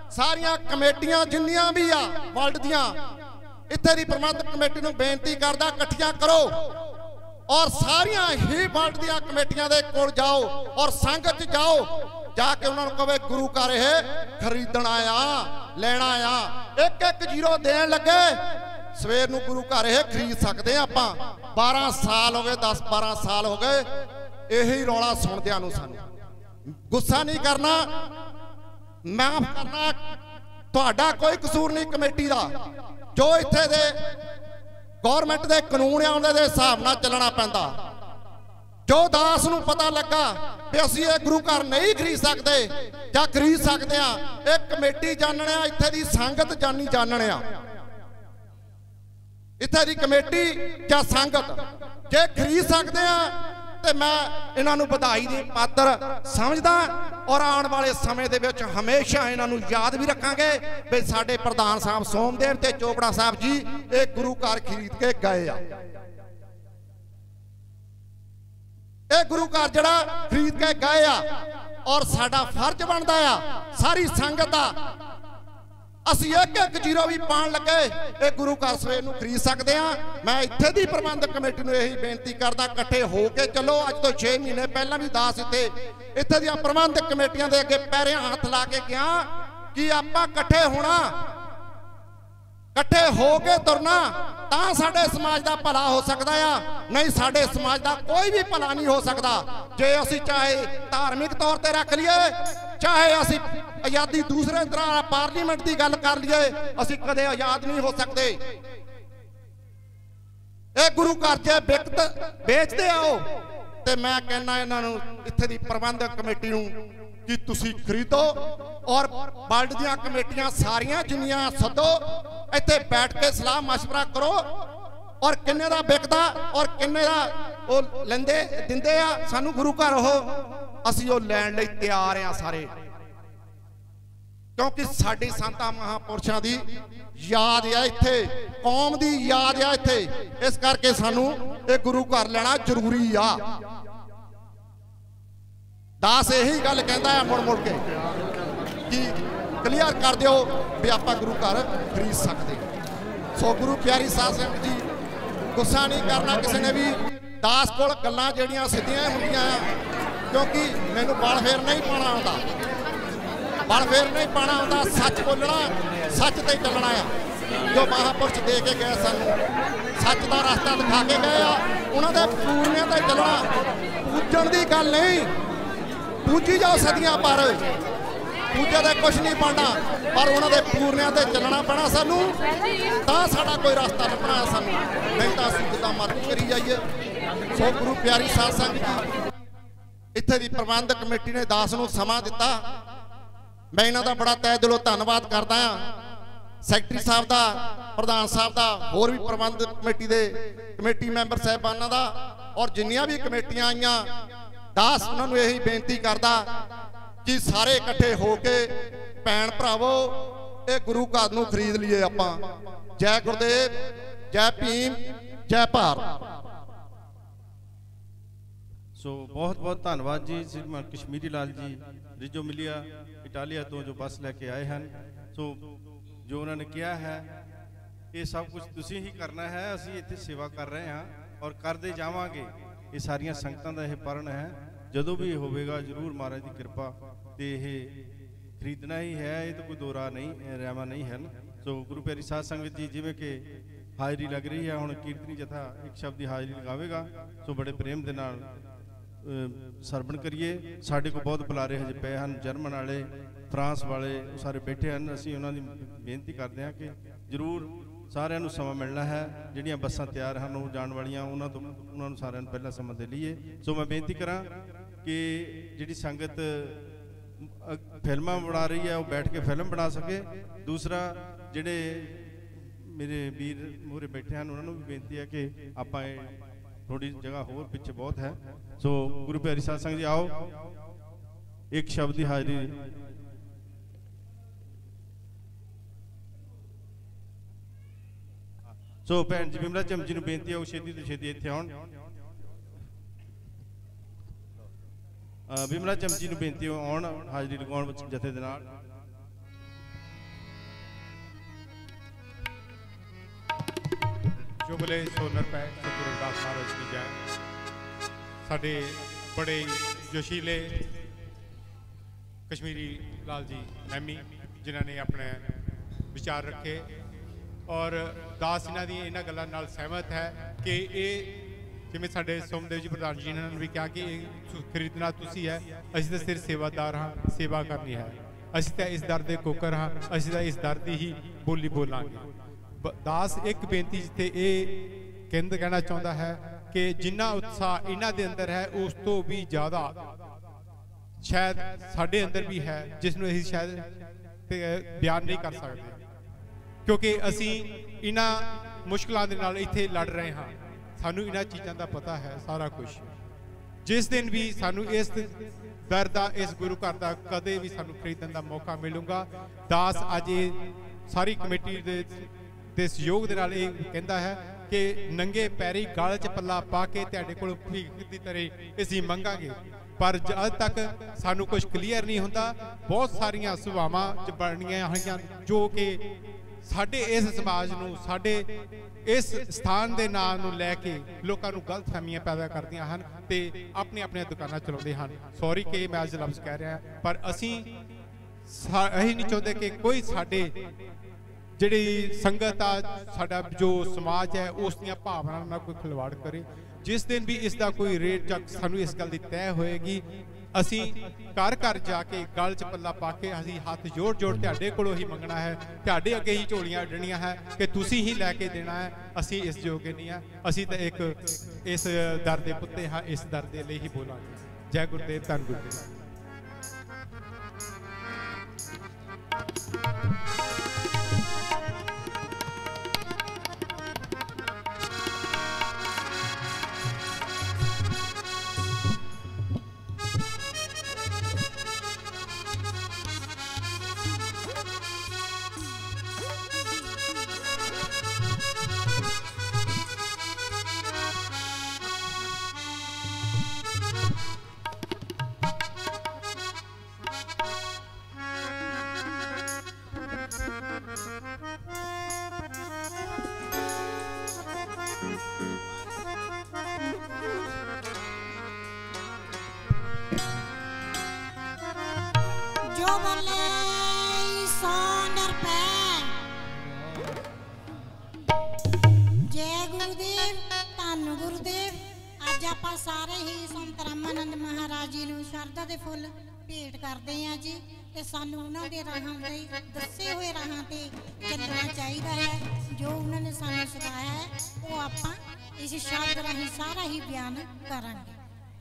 सारियां कमेटियां जिन्नियां भी आ वर्ल्ड दियां इत्थे दी प्रबंधक कमेटी नूं बेनती करदा इकट्ठियां करो और सारियां ही वर्ल्ड दियां कमेटियां दे कोल जाओ और संगत जाओ जाके उन्होंने कहे गुरु घर खरीदण आया लेना आया एक एक जीरो देन लगे सवेर नूं गुरु घर खरीद सकते हैं आपां 12 साल हो गए 10-12 साल हो गए यही रौला सुनदियां नूं सानूं गुस्सा नहीं करना माफ करना तुहाडा कोई कसूर नहीं कमेटी दा जो इत्थे दे गौरमेंट दे कानून आ उहदे हिसाब नाल चलना पैंदा जो दास नूं पता लगा भी असीं ये गुरु घर नहीं खरीद सकते जां खरीद सकते हैं ये कमेटी जानने इत्थे दी संगत जानी जानने इत्थे दी कमेटी जां संगत जे खरीद सकते हैं तो मैं इन्हां नूं बधाई दी पात्र समझदा और आने वाले समय दे विच हमेशा इन्हां नूं याद भी रखांगे भी साडे प्रधान साहब सोमदेव ते चोपड़ा साहब जी ये गुरु घर खरीद के गए आ ये गुरु घर जड़ा खरीद के गए आ और साडा फर्ज बनता आ सारी संगत दा असी एक एक जीरो भी पान लगे ये गुरु घर सवेर नूं खरीद सकते हैं मैं इत्थे दी प्रबंधक कमेटी नूं यही बेनती करदा इकट्ठे हो के चलो अज तो 6 महीने पहला भी दास इत्थे दी प्रबंधक कमेटियां दे अगे पैरे हाथ ला के गया कि आपां इकट्ठे होना इकट्ठे हो के तुरना तां साडे समाज दा भला हो सकदा आ नहीं साडे समाज दा कोई भी भला नहीं हो सकदा जे असी चाहे धार्मिक तौर ते रख लीए चाहे असी आजादी दूसरे तरह पार्लीमेंट की गल कर लीए असी कदे आजाद नहीं हो सकते ये गुरु घर जे बिकत बेचते आओ ते मैं कहना इन्हां नूं इत्थे दी प्रबंधक कमेटी नूं कि तुसी खरीदो और वर्ल्ड दियां कमेटियां सारियां जिन्नियां सदो इत्थे बैठ के सलाह मशवरा करो और किन्ने दा बिकदा और किन्ने दा ओ लैंदे दिंदे आ सानू गुरु घर हो असी ओ लैण लई तैयार आ सारे क्योंकि साडी संतां महापुरुषां दी याद आ इत्थे कौम दी याद आ इत्थे इस करके सानू ये गुरु घर लेना जरूरी आ दास यही गल कहता है मुड़ मुड़ के कि क्लीयर कर दिओ भी आपां गुरु घर खरीद सकते सो गुरु प्यारी साध संगत जी गुस्सा नहीं करना किसी ने भी दास कोल गल्लां जिहड़ियां सीधियां हुंदियां क्योंकि मैनूं बल फेर नहीं पाना आउंदा बल फेर नहीं पाना आउंदा सच बोलना सच ते चलना आ जो महापुरुष दे के गए सानूं सच दा रास्ता दिखा के गए आ उन्हां दे पूर्णिਆਂ ते चलना पूजण दी गल नहीं पूजी जाओ सदियां पर पूजा दे कुछ नहीं बनना पर उन्होंने पूर्णिਆਂ ते चलना पैना सानू तां साडा कोई रास्ता लभना सानू नहीं तां असीं जिद्दां मर्जी करी जाइए सो गुरु प्यारी साध संगत जी इत्थे दी प्रबंधक कमेटी ने दास नूं समां दिता मैं इन्हां दा बड़ा तहे दिलों धन्नवाद करदा हां सैकटरी साहब दा प्रधान साहब दा होर भी प्रबंधक कमेटी दे कमेटी मैंबर साहिबानां दा और जिन्नियां भी कमेटियां आईयां दास उन्होंने यही बेनती करदा कि सारे इकट्ठे होके भैन भरावो ये गुरु घर नूं खरीद लीए आपां जय गुरुदेव जय भीम जय भारत सो बहुत बहुत धन्यवाद जी श्रीमान कश्मीरी लाल जी रिजो मिलिया इटालिया तो जो बस लैके आए हैं सो जो उन्होंने किया है ये सब कुछ तुसीं ही करना है असीं इत्थे सेवा कर रहे हैं और करते जावांगे ये सारियां संगतां दा यह परण है जदों भी होवेगा जरूर महाराज की कृपा तो यह खरीदना ही है ये तो कोई दो राह नहीं रहमा नहीं है ना सो गुरु प्यारी साध संगत जी जिवें कि हाजरी लग रही है हुण कीर्तनी जथा एक शब्द की हाजरी लगावेगा सो बड़े प्रेम दे नाल सरवण करिए साडे को बहुत बुलारे हजे पे हैं जर्मन वाले फ्रांस वाले सारे बैठे हैं असीं उन्हां दी बेनती करते हैं कि जरूर सारिਆਂ ਨੂੰ ਸਮਾਂ मिलना है ਜਿਹੜੀਆਂ ਬੱਸਾਂ ਤਿਆਰ ਹਨ ਉਹ ਜਾਣ ਵਾਲੀਆਂ ਉਹਨਾਂ ਨੂੰ ਸਾਰਿਆਂ ਨੂੰ ਪਹਿਲਾਂ ਸਮਾਂ ਦੇ ਲਈਏ ਸੋ ਮੈਂ ਬੇਨਤੀ ਕਰਾਂ ਕਿ ਜਿਹੜੀ ਸੰਗਤ ਫਿਲਮਾਂ ਬਣਾ ਰਹੀ है वो बैठ के फिल्म बना सके दूसरा ਜਿਹੜੇ मेरे वीर ਮੂਹਰੇ बैठे हैं ਉਹਨਾਂ ਨੂੰ भी बेनती है कि ਆਪਾਂ थोड़ी जगह होर पिछे बहुत है सो गुरु प्यारी साध संगत जी आओ एक शब्द की हाजरी सो भैन जी बिमला चम जी नूं बेनती है छेती तो छेती इत्थे आउण बिमला चम जी नूं बेनती आउण हाजरी लगाउण जथे दे नाल जो बोले सो नर पै सतगुरु रविदास महाराज की जय। साडे बड़े जोशीले कश्मीरी लाल जी मैमी जिन्होंने अपने विचार रखे और दास इन्हां दी इन्हां गल्लां नाल सहमत है कि ये जिवें साडे सोमदेव जी प्रधान जी ने भी कहा कि खरीदना तुसी है, असीं तां सिर्फ सेवादार हाँ, सेवा करनी है, असीं तां इस दर दे कोकर हाँ, असीं तां इस दर दी ही बोली बोलांगे। दास एक बेनती जिथे ये कहना चाहता है कि जिन्ना उत्साह इन्हां दे अंदर है उस तो भी ज़्यादा शायद साडे अंदर भी है, जिसनों असीं शायद बयान नहीं कर सकते, क्योंकि असीं इन्हां मुश्किलों के नाल इत्थे लड़ रहे हाँ। सानू इन्हां चीज़ों का पता है सारा कुछ। जिस दिन भी सानू इस दर का इस गुरु घर का कदे भी सानू खरीदने का मौका मिलूगा, दास अज ये सारी कमेटी दे सहयोग दे नाल कहता है कि नंगे पैरी गल च पल्ला पा के तुहाडे कोल भीख दी तरह असीं मंगांगे, पर अज तक सानू कुछ क्लीयर नहीं होता। बहुत सारिया सभावां च बणियां होईयां जो कि साडे इस समाज नूं साडे इस स्थान के नाम नूं लैके लोगों को गलत फहमियां पैदा करदियां हन ते अपनी अपनी दुकानां चलाउंदे हन। सॉरी कि मैं अज लफ्ज़ कह रहा, पर असीं यही नहीं चाहते कि कोई साडे जिहड़ी संगत आ साडा जो समाज है उस दियां भावनावां नाल कोई खिलवाड़ करे। जिस दिन भी इसका कोई रेट जग सानू इस गल की तय होएगी, असीं घर घर जाके गल च पल्ला पा के असीं हाथ जोड़ जोड़ तुहाडे कोलों ही मंगना है, तुहाडे अगे ही झोलियां अड्डणियां है कि तुसीं ही लैके देना है। असीं इस जोगे नहीं है, असीं तां एक इस दर दे पुत्ते हाँ, इस दर दे लई ही बोलांगे। जय गुरुदेव, धन गुरुदेव। सारे ही संत रामानंद महाराज जी नूं शरधा दे फुल भेंट करते हैं जी, ते सानू उन्होंने राहां दे दसे हुए राहां ते चलना चाहिए है। जो उन्होंने सानू सिखाया है वो आपां इस शब्द राही सारा ही बयान करांगे।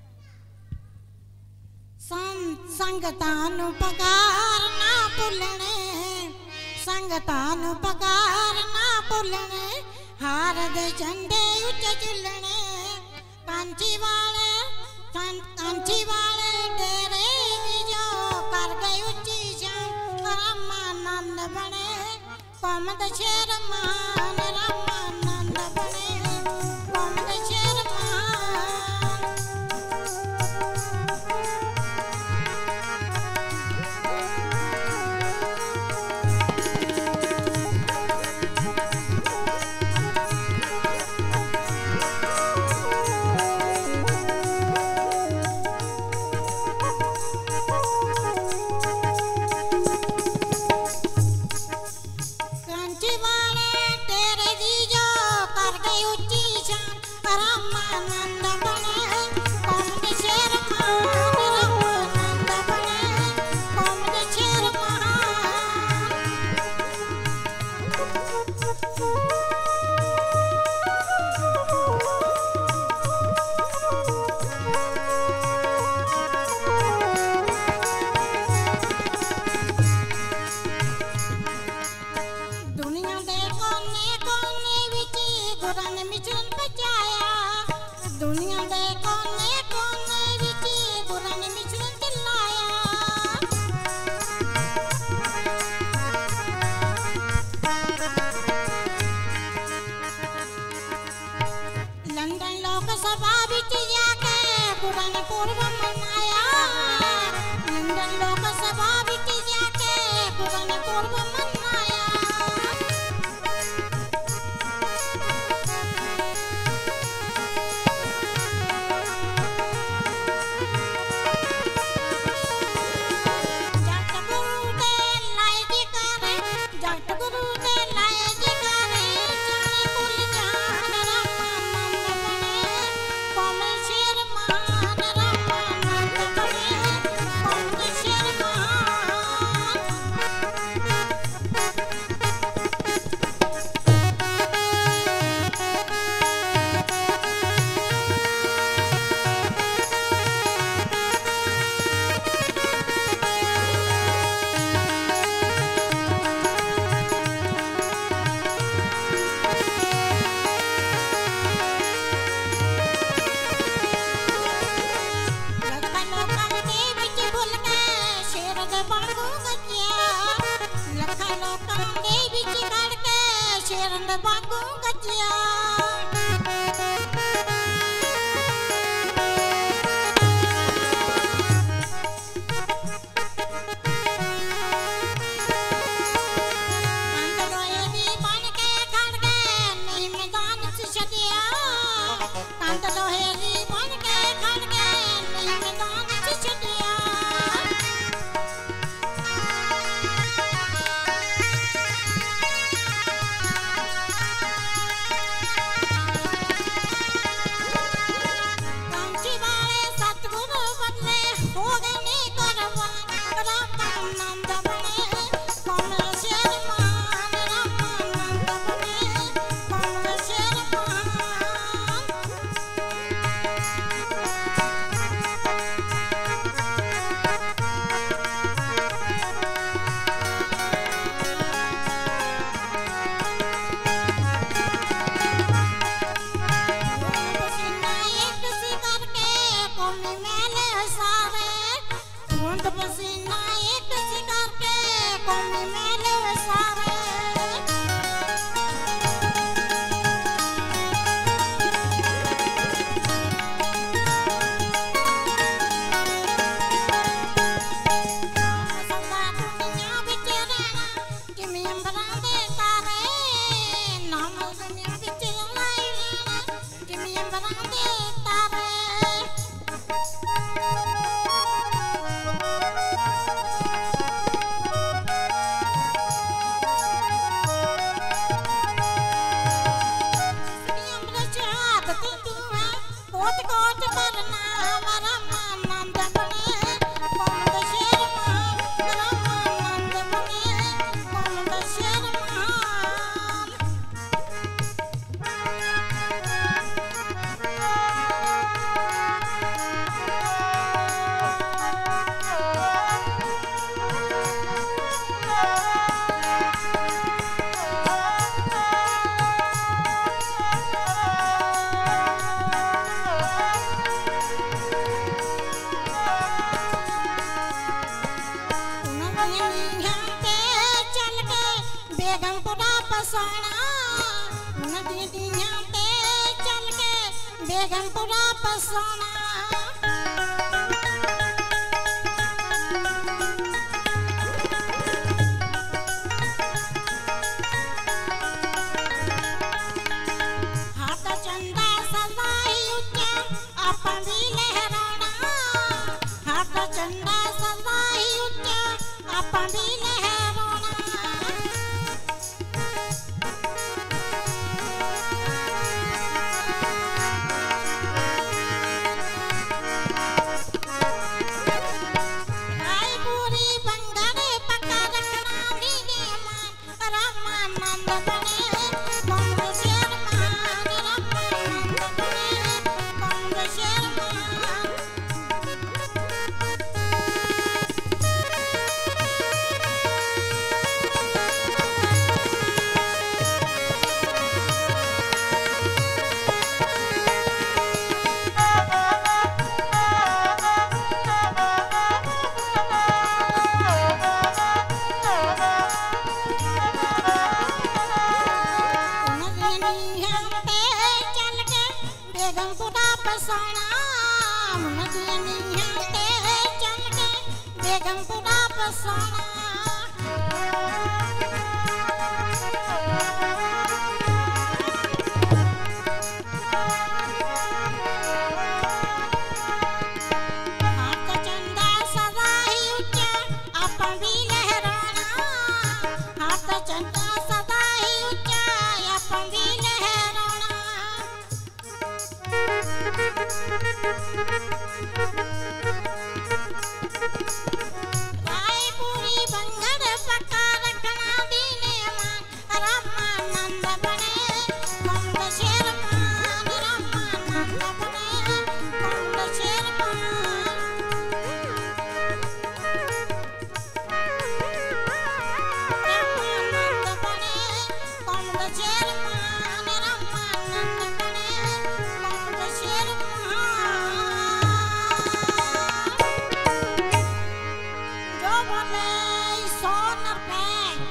संगतां नूं पगार ना भुलणे, संगतां नूं पगार ना भुलणे, हार दे झंडे उच्चे झुलणे, कांची वाले डेरे जो कर गए उच्ची शान, रामानंद बने कौम दे शेर महान, रामानंद बने कौम दे शेर महान। दे विच खड़ के शेरन दे वांगू गज्जिया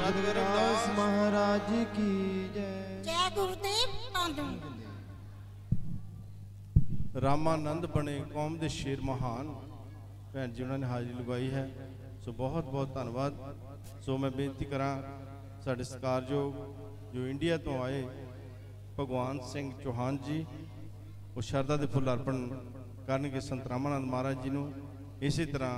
रविदास महाराज की जय। जय गुरुदेव तांदू। रामानंद बने कौम दे शेर महान भैन जी उन्होंने हाजिरी लगाई है। सो बहुत बहुत धन्यवाद। सो मैं बेनती करा साढ़े सत्कारयोग जो इंडिया तो आए भगवान सिंह चौहान जी वो शरदा के फुल अर्पण करनगे संत रामानंद महाराज जी को। इसी तरह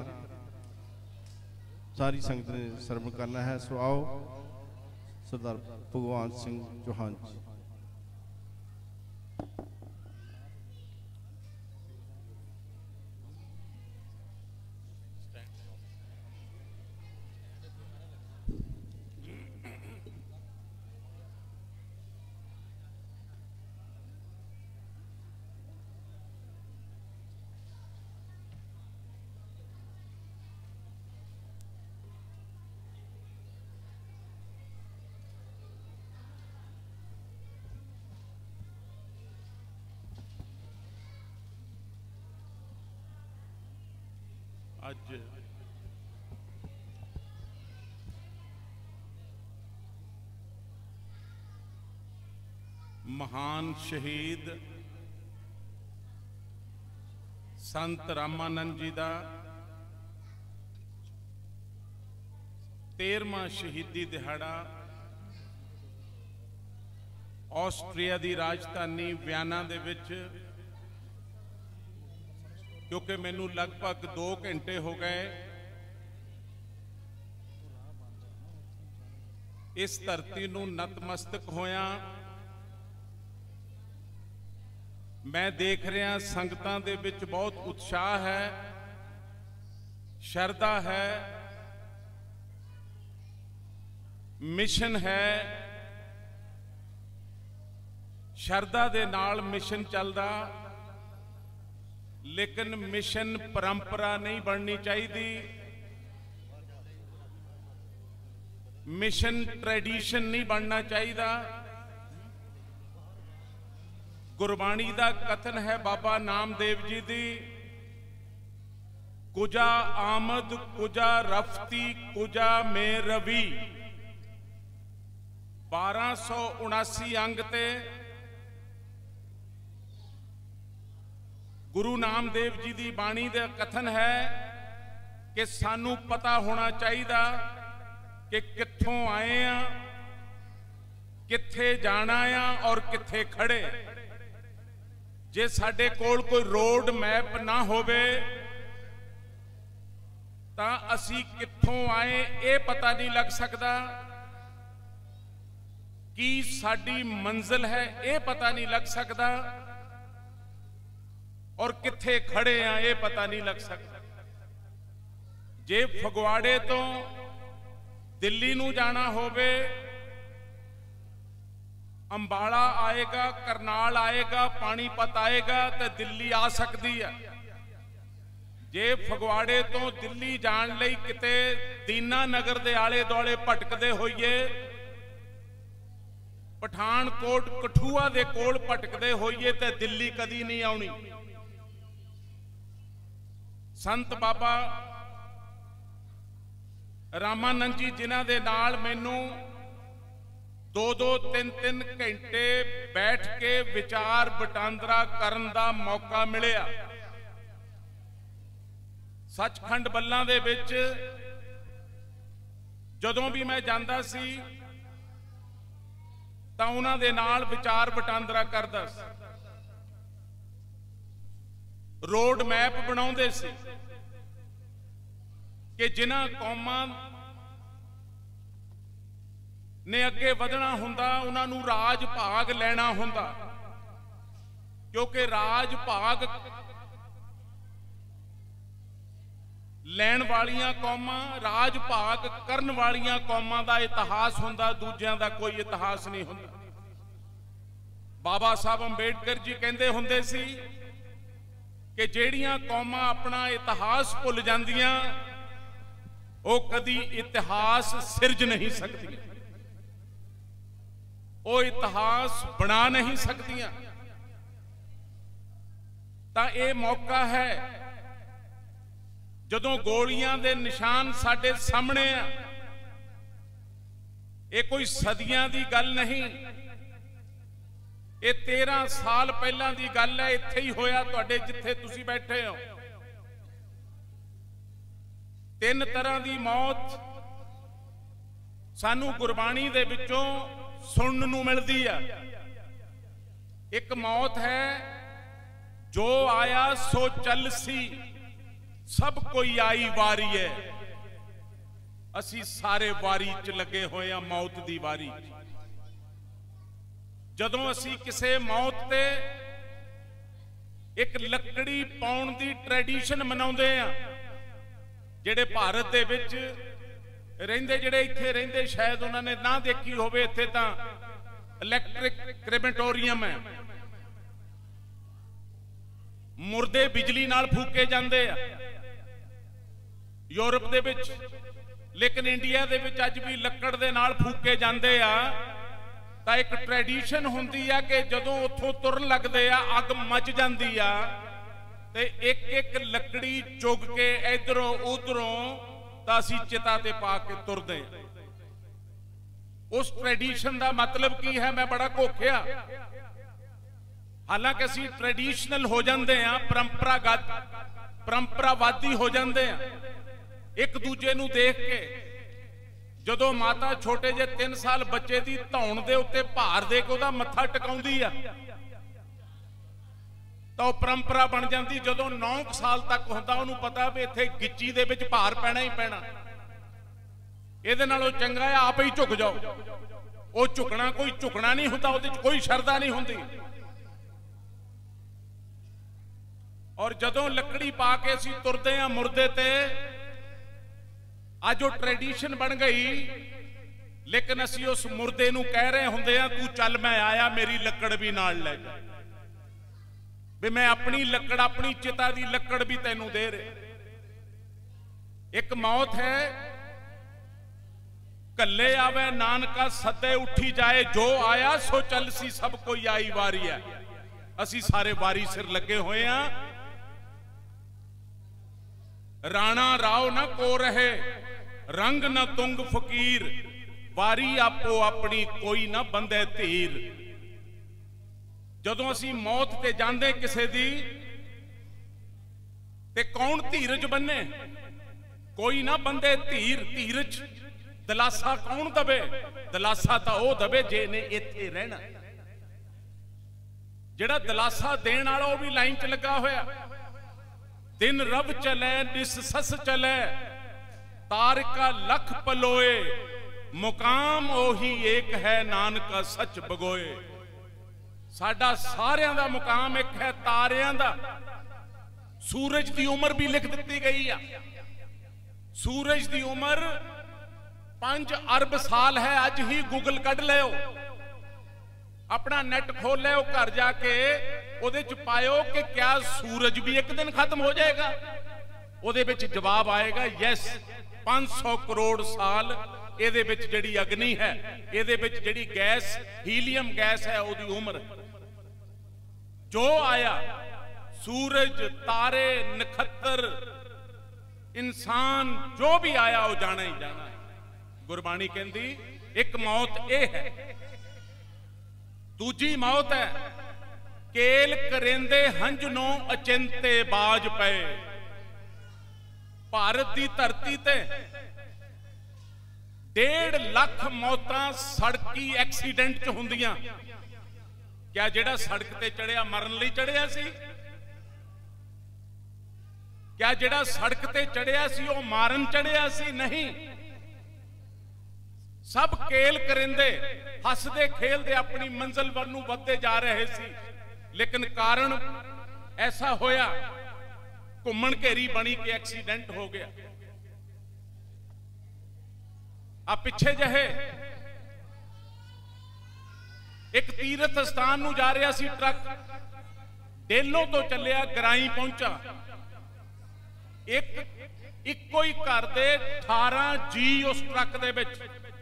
सारी संगत ने सरवण करना है। सो आओ सरदार भगवान सिंह चौहान जी। ਅੱਜ महान शहीद संत रामानंद जी का 13वां शहीदी दिहाड़ा आस्ट्रेलिया की राजधानी वियना दे विच, क्योंकि मैनू लगभग 2 घंटे हो गए इस धरती नू नतमस्तक होया। मैं देख रहा संगतां दे विच बहुत उत्साह है, शरधा है, मिशन है। शरधा दे नाल मिशन चलदा, लेकिन मिशन परंपरा नहीं बननी चाहिए। मिशन ट्रेडिशन नहीं बनना चाहिए। गुरबाणी का कथन है बाबा नामदेव जी दी, कुजा आमद कुजा रफ्ती कुजा में रवि। 1279 अंग ते गुरु नामदेव जी की बाणी का कथन है कि सानू पता होना चाहिए कि कित्थों आए हैं, कित्थे जाना है और कित्थे खड़े। जे साडे कोल कोई रोड मैप ना होवे तां असी कित्थों आए ये पता नहीं लग सकता, की साडी मंजिल है ये पता नहीं लग सकता, और कित्थे खड़े हैं ये पता नहीं लग सकता। जे फगवाड़े तो दिल्ली नू जाना होवे, अंबाला आएगा, करनाल आएगा, पानीपत आएगा तो दिल्ली आ सकती है। जे फगवाड़े तो दिल्ली जान लई किते दीना नगर दे आले दुआले भटकदे होइए, पठानकोट कठुआ दे कोल भटकदे होइए ते दिल्ली कदी नहीं आउणी। संत बाबा रामानंद जी जिन्हां दे नाल मैनू 2-2, 3-3 घंटे बैठ के विचार वटांदरा करन दा मौका मिलिया। सचखंड बल्लां दे विच जदों भी मैं जांदा सी तां उन्हां दे नाल विचार वटांदरा करदा सी, रोड मैप बनाउंदे सी कि जिन्हां कौमां ने अगे वधना हुंदा उन्होंने राज भाग लेना हुंदा, क्योंकि राज भाग लैण वालियां कौमां, राज भाग करन वालियां कौमां दा इतिहास हुंदा, दूजियां दा कोई इतिहास नहीं हुंदा। बाबा साहब अंबेडकर जी कहंदे हुंदे सी कि जेड़ियां कौमां अपना इतिहास भुल जांदियां वो कदी इतिहास सिरज नहीं सकदियां, वो इतिहास बना नहीं सकदियां। तां ये मौका है जदों गोलियां दे निशान साडे सामने आ, ये कोई सदियां दी गल नहीं, ये 13 साल पहला दी गल है। इत्थे ही होया तुहाडे जिथे तुसी बैठे हो। 3 तरह की मौत सानू गुरबाणी दे विचों सुनने नू मिलदी है। एक मौत है जो आया सो चल सी, सब कोई आई वारी है। असी सारे वारी च लगे होए हैं, मौत दी वारी। जदों असी किसे मौत ते एक लकड़ी पाउण दी ट्रेडिशन मनाउंदे हैं, जेड़े भारत दे विच रहिंदे, जेड़े इत्थे रहिंदे शायद उन्होंने ना देखी होवे, इत्थे तां इलैक्ट्रिक क्रेमेटोरियम है, मुर्दे बिजली नाल फूके जांदे आ यूरोप दे विच, लेकिन इंडिया दे विच अज भी लकड़ दे नाल फूके जांदे आ। तां एक ट्रेडिशन हुंदी आ कि जदों उत्थों तुरन लगदे आ, अग मच जांदी आ ते एक एक लकड़ी चुग के इधरों उधरों तां असीं चिता ते पा के तुरदे। उस ट्रेडिशन का मतलब की है, मैं बड़ा घोखिया। हालांकि असीं ट्रेडिशनल हो जाते हैं, परंपरावादी हो जाते हैं। एक दूजे नूं देख के जदों माता छोटे जे 3 साल बच्चे की धौण दे उत्ते भार दे के उहदा मत्था टकाउंदी आ तो परंपरा बन जाती। जदों 9 साल तक हुंदा उहनूं पता भी इत्थे गिच्ची दे विच भार पैना ही पैना, इहदे नालों चंगा है आप ही झुक जाओ। वो झुकना कोई झुकना नहीं हुंदा, उहदे च कोई शरदा नहीं हुंदी। और जदों लकड़ी पा के असीं तुरदे आ मुर्दे ते, अज वो ट्रेडिशन बन गई, लेकिन असीं उस मुर्दे नूं कह रहे हुंदे आ तू चल मैं आया, मेरी लकड़ भी नाल ले जा, भी मैं अपनी लकड़, अपनी चिता दी लकड़ भी तैनूं दे रहे। एक मौत है कल्ले आवे नानका सदे उठी जाए, जो आया सो चल सी, सब कोई आई वारी है। असी सारे वारी सिर लगे हुए हैं। राणा राव न को रहे, रंग न तुंग फकीर, वारी आपो अपनी कोई न बंदे धीर। जदों असी मौत ते जांदे किसे दी ते कौन धीरज बने, कोई ना बंदे धीर। धीरज दलासा कौन दबे, दलासा तो वह दबे जिहने इत्थे रहना। जिहड़ा दलासा देण वाला वह भी लाइन च लगा होया। दिन रब चले निस सस चले, तारका लख पलोए, मुकाम ओही एक है नानका सच बगोए। साडा सारियां दा मुकाम एक है, तारियां दा। सूरज की उम्र भी लिख दी गई है। सूरज की उम्र 5 अरब साल है। अज ही गूगल कढ़ लो, अपना नेट खोल लो, घर जाके उहदे च पायो कि क्या सूरज भी एक दिन खत्म हो जाएगा। उहदे विच जवाब आएगा यस, 500 करोड़ साल इहदे विच जिहड़ी अग्नि है, इहदे विच जिहड़ी गैस हीलियम गैस है, उहदी उम्र। जो आया सूरज, तारे, नक्षत्र, इंसान जो भी आया वो जाना ही जाना है। गुरबाणी कहती एक मौत यह है। दूजी मौत है केल करेंदे हंजनो अचिंते बाज पे। भारत की धरती ते 1.5 लाख मौतां सड़की एक्सीडेंट च हुंदियां। क्या जेड़ा सड़क ते चढ़िया मरन लई चढ़िया सी? क्या जेड़ा सड़क ते चढ़िया सी वो मारन चढ़िया सी? नहीं। सब केल करेंदे हसदे खेलदे अपनी मंजिल वल्लों वधदे जा रहे सी, लेकिन कारण ऐसा होया घुम्मण घेरी बनी के एक्सीडेंट हो गया। आ पिछे जहे एक तीर्थ स्थान नूं जा रहा सी ट्रक, डेलों तो चलिया गराई पहुंचा। इको ही घर दे 18 जी उस ट्रक दे विच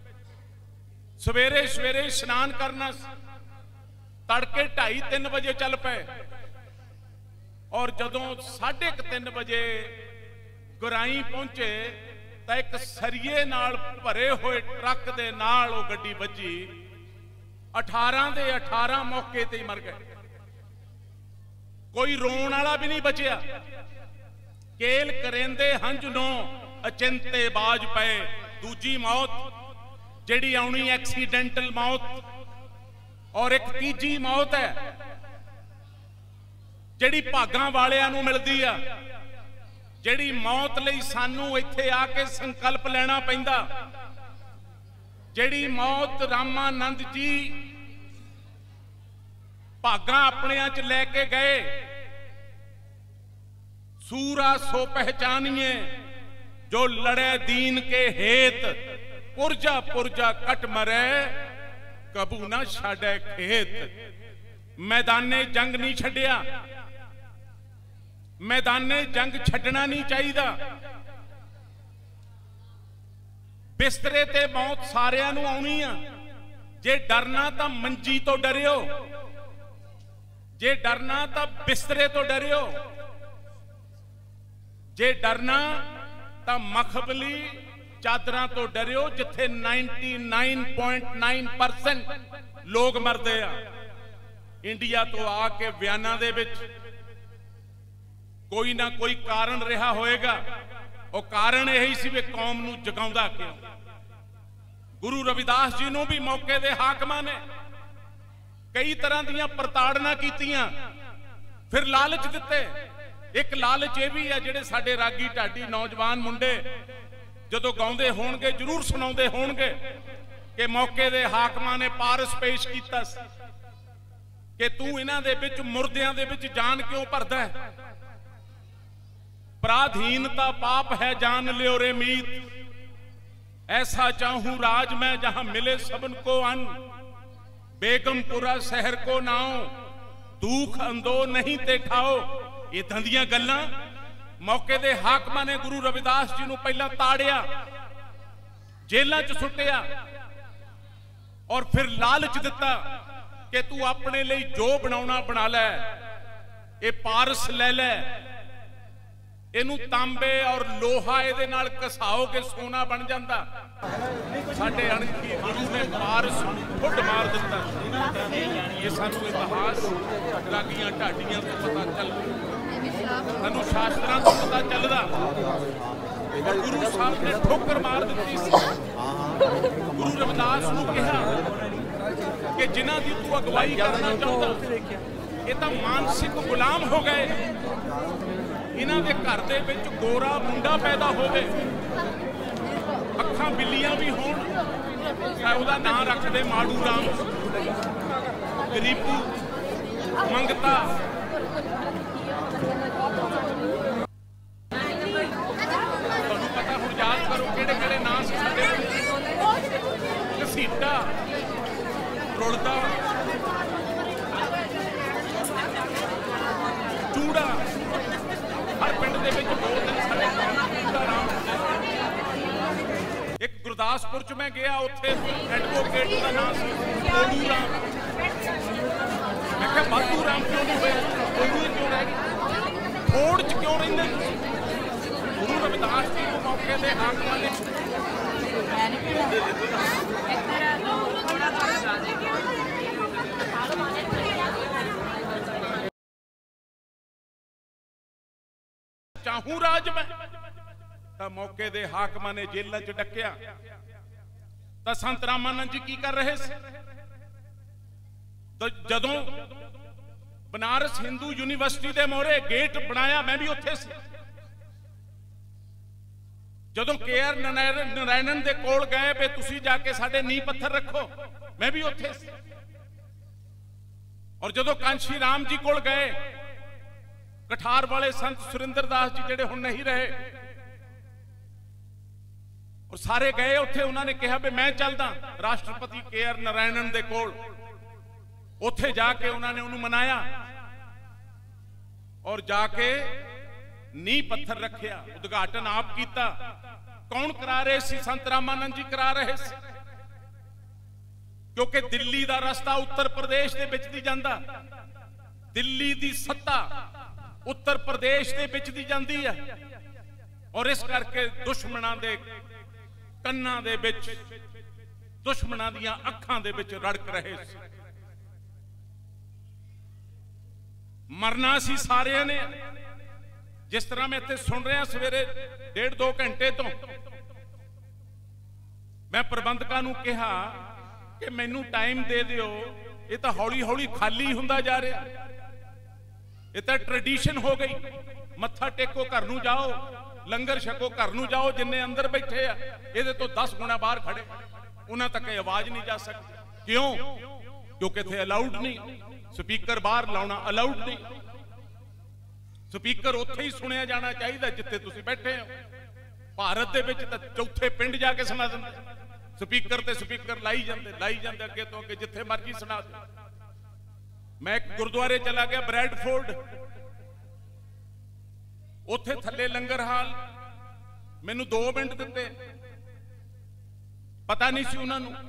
सवेरे सवेरे स्नान करना, तड़के 2:30-3 बजे चल पे, और जदों 3:30 बजे गुराई पहुंचे ਤਾਂ ਇੱਕ ਸਰੀਏ ਨਾਲ ਭਰੇ ਹੋਏ ਟਰੱਕ ਦੇ ਨਾਲ ਉਹ ਗੱਡੀ ਵੱਜੀ। 18 ਦੇ 18 ਮੌਕੇ ਤੇ ਹੀ ਮਰ ਗਏ। ਕੋਈ ਰੋਣ ਵਾਲਾ ਵੀ ਨਹੀਂ ਬਚਿਆ। ਕੇਲ ਕਰੇਂਦੇ ਹੰਝ ਨੂੰ ਅਚਿੰਤੇ ਬਾਜ ਪਏ। ਦੂਜੀ ਮੌਤ ਜਿਹੜੀ ਆਉਣੀ ਐਕਸੀਡੈਂਟਲ ਮੌਤ, ਔਰ ਇੱਕ ਤੀਜੀ ਮੌਤ ਹੈ ਜਿਹੜੀ ਭਾਗਾਂ ਵਾਲਿਆਂ ਨੂੰ ਮਿਲਦੀ ਆ, ਜਿਹੜੀ ਮੌਤ ਲਈ ਸਾਨੂੰ ਇੱਥੇ ਆ ਕੇ ਸੰਕਲਪ ਲੈਣਾ ਪੈਂਦਾ, ਜਿਹੜੀ ਮੌਤ ਰਾਮਾਨੰਦ ਜੀ ਭਾਗਾਂ ਆਪਣਿਆਂ ਚ ਲੈ ਕੇ ਗਏ। सूरा सो पहचानिए जो लड़े दीन के हेत, पुरजा पुरजा कट मरे कबू ना छाड़े खेत। मैदाने जंग नहीं छड्या, मैदाने जंग छड्डना नहीं चाहिए। बिस्तरे ते मौत सारियां नूं आउणी आ। जे डरना तो मंजी तो डरियो, जे डरना तो बिस्तरे तो डरियो, जे डरना तो मखबली चादरां तो डरियो जिथे 99.9% लोग मरदे आ। इंडिया तो आके बयानां दे विच कोई ना कोई कारण रहा होएगा। वो कारण यही सी भी कौम नूं जगाउंदा क्यों। गुरु रविदास जी नूं भी मौके दे हाकमां ने कई तरह दीयां प्रताड़ना कीतियां, फिर लालच दिते। एक लालच यह भी है जिहड़े साडे रागी ढाडी नौजवान मुंडे जदों गाउंदे होणगे जरूर सुणाउंदे होणगे कि मौके दे हाकमां ने पारस पेश कीता कि तू इन्हां दे विच मुर्दियां दे विच जान क्यों भरदा है। पराधीनता पाप है जान लियो रे मीत, ऐसा चाहूं राज मैं जहां मिले सबन को अन्न। बेगमपुरा शहर को नाओ दुख अंदो नहीं ते खाओ। इदां दियां गल्लां मौके दे हाकमां ने गुरु रविदास जी नूं पहला ताड़िया, जेलां च सुट्टिया और फिर लालच दिता कि तू अपने लिए जो बनाउणा बना लै, ये पारस ले लै, इनू तांबे और लोहा इहदे नाल घसाओगे सोना बन जांदा। साडे अणखी गुरु ने पारस खुद मार दिता। ये सानू इतिहास रागियां ढाडियां तो पता चलदा, सानू शास्त्रां तो पता चलदा। गुरु साहब ने ठोकर मार दी। गुरु रविदास नूं कहा कि जिन्हां दी तू अगवाई करना चाहता ये तो मानसिक गुलाम हो गए। इन्हां दे घर दे विच गोरा मुंडा पैदा होवे, अखां बिल्लियां भी होण, ਉਹਦਾ ਨਾਂ ਰੱਖਦੇ ਮਾੜੂ ਰਾਮ, ਗਰੀਬੂ, ਮੰਗਤਾ। ਤੁਹਾਨੂੰ ਪਤਾ ਹੁਣ ਯਾਦ ਕਰੋ ਕਿਹੜੇ ਕਿਹੜੇ ਨਾਂ ਸੀ ਸਾਡੇ। ਘਸੀਟਾ, ਰੁਲਦਾ, ਚੂੜਾ, हर पिंड दे विच दो दिन साडे राम। एक गुरदासपुर च मैं गया, उत्थे एडवोकेट का नाम सी कोलू राम। मैं कहा बादू राम क्यों नहीं होया, कोलू क्यों रह गए, थोड़ च क्यों रहिंदे। गुरु रविदास जी को मौके दे हाकमां ने चाहूं राज मैं, तो मौके दे हाकमां ने जेलां च डकिया। तो संत रामानंद जी की कर रहे थे। तो जदों बनारस हिंदू यूनिवर्सिटी दे मोहरे गेट बनाया, मैं भी उत्थे सी। जदों केआर नारायणन दे कोल गए भी तुसी जाके साडे नींह पत्थर रखो, मैं भी उत्थे सी। और जदों कांशी राम जी कोल गए, कठार वाले संत सुरिंदर दास जी जेडे हुण नहीं रहे, और सारे गए उत्थे, उन्होंने कहा भी मैं चलदा राष्ट्रपति केआर नारायणन दे कोल। उत्थे जाके उन्होंने उन्हें मनाया और जाके नींह पत्थर रखिया, उद्घाटन आप कीता। कौन करा रहे सी? संत रामानंद जी करा रहे सी, क्योंकि दिल्ली दा रास्ता उत्तर प्रदेश दे विच दी जांदा, दिल्ली दी सत्ता उत्तर प्रदेश दे विच दी जांदी है। और इस करके दुश्मनां दे कन्नां दे विच, दुश्मनां दियां अखां दे विच रड़क रहे सी। मरना सी सारिਆਂ ने। जिस तरह मैं इत्थे सुन रहा सवेरे 1.5-2 घंटे तो मैं प्रबंधकां नूं कहा कि मैनू टाइम दे दिओ, ये तो हौली हौली खाली हुंदा जा रहा, ये तो ट्रेडिशन हो गई। मत्था टेको घर नूं जाओ, लंगर छको घर नूं जाओ, जिन्ने अंदर बैठे आ ये तो 10 गुना बाहर खड़े, उन्हां तक आवाज नहीं जा सकती। क्यों? क्योंकि इत्थे अलाउड नहीं, स्पीकर बाहर लाउणा अलाउड नहीं। स्पीकर उत्थे ही सुनिया जाना चाहिए जिथे तुसीं बैठे हो। भारत दे विच तां चौथे पिंड जाके सुना दिंदे, स्पीकर ते स्पीकर लाई जांदे अगे तो अगे जिथे मर्जी सुना दे। मैं एक गुरुद्वारे चला गया ब्रैडफोर्ड, उत्थे थल्ले लंगर हाल, मैनू 2 मिनट दिते, पता नहीं सी उन्हां नूं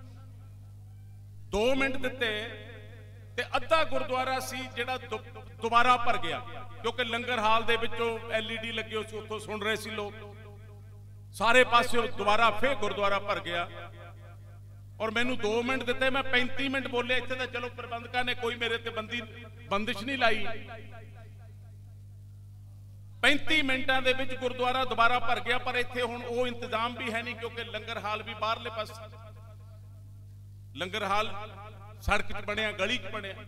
2 मिनट दिते ते अद्धा गुरुद्वारा सी जिहड़ा दोबारा भर गया, क्योंकि लंगर हाल दे विचों LED लगे हो सी, उत्थों सुन रहे सी लोग, सारे पासे दोबारा फिर गुरुद्वारा भर गया। और मैनू 2 मिनट दिते, मैं 35 मिनट बोले। इत्थे तां चलो प्रबंधकां ने कोई मेरे ते बंदिश नहीं लाई। 35 मिनटां दे विच गुरुद्वारा दोबारा भर गया, पर इत्थे हुण वो इंतजाम भी है नहीं, क्योंकि लंगर हाल भी बाहरले पासे, लंगर हाल सड़क च बनिया, गली च बनिया।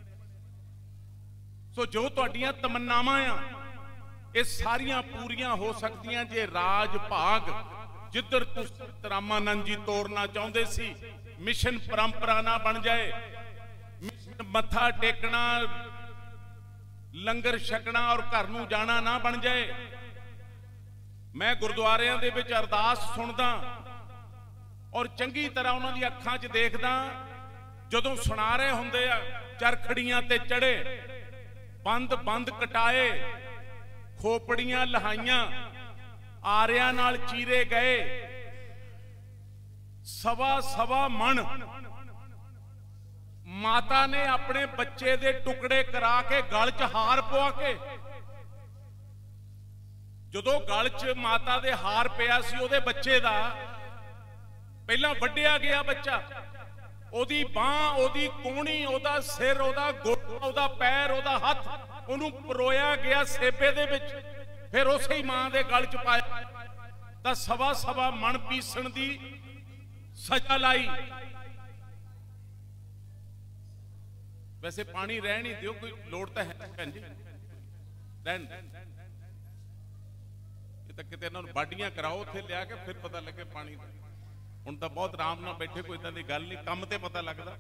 सो जो तुहाडियां तमन्नावां आ ये सारियां पूरियां हो सकदियां जे राज भाग जिधर तुसीं रामानंद जी तोड़ना चाहुंदे सी, मिशन परंपरा ना बन जाए, मिशन मत्था टेकना, लंगर छकना और घर नूं जाना ना बन जाए। मैं गुरुद्वारियां दे विच अरदास सुनदा और चंगी तरह उन्हां दी अखां च देखदा, जदों सुना रहे हुंदे आ चरखड़ियां ते चढ़े, बंद बंद कटाए, खोपड़ियां लहाइयां, आरियां नाल चीरे गए, 1.25 मन माता ने अपने बच्चे दे टुकड़े करा के गल च हार पवा के, जदों गल च माता दे हार पिया सी ओदे बच्चे दा, पहला वड्डिया गया बच्चा, ओदी बांह, ओदी कोहनी, ओदा सिर, ओदा गोडा, ओदा पैर, ओदा हथ, ओनू परोया गया सेबे दे विच, फिर उसे ही मां दे गल च पाया, तां 1.25 मन पीसण दी सजा लाई। वैसे पानी रहन ही दिओ, कोई लोड़ तां है भैन जी, रहन ये तां किते इन्हां नूं बाडियां कराओ उत्थे लिया के, फिर पता लगे पानी दा। हुण तां बहुत आराम नाल बैठे, कोई इदां दी गल नहीं, काम ते पता लगदा।